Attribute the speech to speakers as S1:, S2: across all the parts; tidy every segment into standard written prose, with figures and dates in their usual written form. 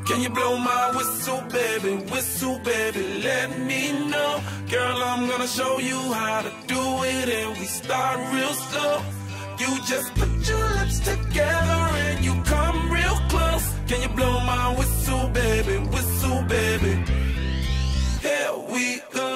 S1: Can you blow my whistle, baby, let me know. Girl, I'm gonna show you how to do it, and we start real slow. You just put your lips together and you come real close. Can you blow my whistle, baby, here we go.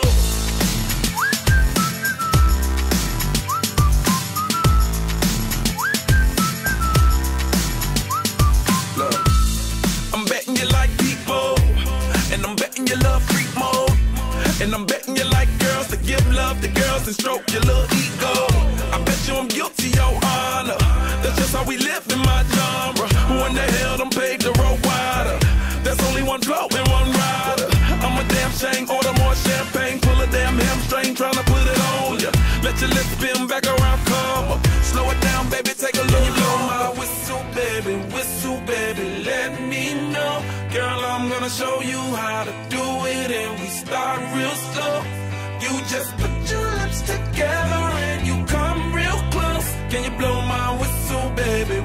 S1: Look, I'm betting you like people, and I'm betting you love freak mode, and I'm betting you like girls to give love to girls and stroke your little ego. I bet you I'm guilty, your honor. That's just how we live in my genre. Who in the hell done paved the road wider? There's only one flow and one rider. I'm a damn shame, order more champagne, pull a damn hamstring, tryna put it on ya. Let your lips spin back around, come up. Slow it down, baby, take a look. You blow my whistle, baby, let me know. Girl, I'm gonna show you how to do it, and we start real slow. You just put your lips together and you come real close. Can you blow my whistle, baby,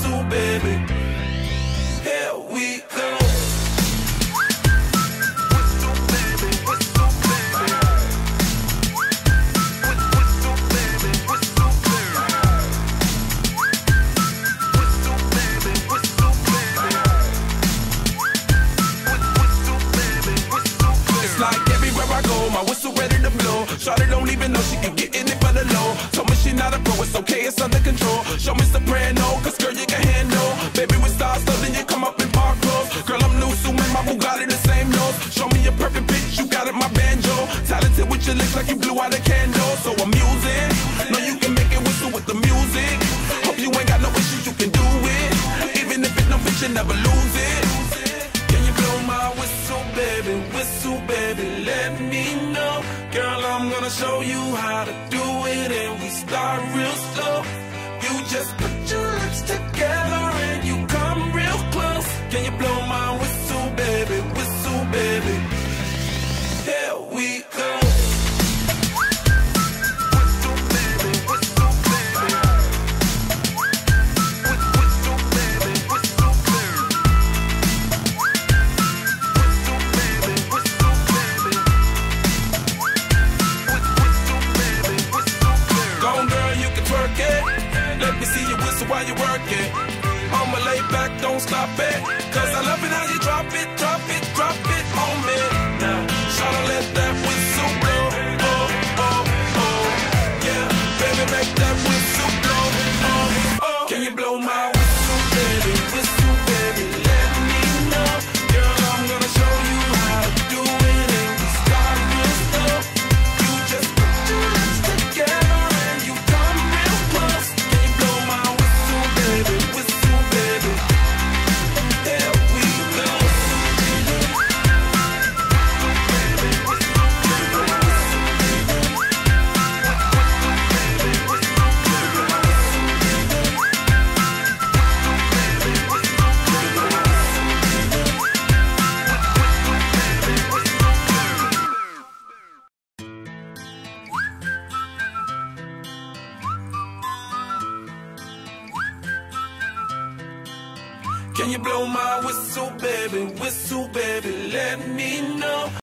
S1: here we go. My whistle ready to blow. Shawty don't even know she can get in it for the low. Told me she not a pro, it's okay, it's under control. Show me soprano, cause girl you can handle. Baby we start slow, then you come up in park clothes. Girl I'm new, so man, my Bugatti the same nose. Show me a perfect pitch, you got it, my banjo. Talented with your lips like you blew out a candle. So I'm using, know you can make it whistle with the music. Hope you ain't got no issues, you can do it. Even if it no bitch, you never lose it. Can you blow my whistle, baby, let me know. Girl, I'm gonna show you how to do it, and we start real slow. You just put your lips together and you come real close. Can you blow my whistle, baby, here we go. While you work it, I'ma lay back, don't stop it. Cause I love it how you drop it on me. Now, tryna let that whistle blow. Oh, oh, oh. Yeah, baby, make that whistle blow. Oh, oh. Can you blow my whistle, baby, let me know. Girl, I'm gonna show you how to do it, and we start real slow. You just put your lips together and you come real close. Can you blow my whistle, baby, there we go. Can you blow my whistle, baby, let me know.